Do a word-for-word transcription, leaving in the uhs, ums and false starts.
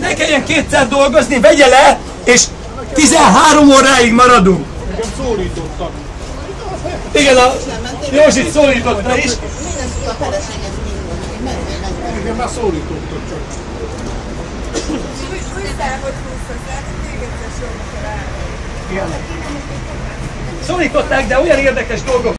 ne kelljen kétszer dolgozni, vegye le, és tizenhárom óráig maradunk. Nekem szólítottak. Igen, a Józsit szólította is. Nekem már szólítottak csak. Szólították, de olyan érdekes dolgok.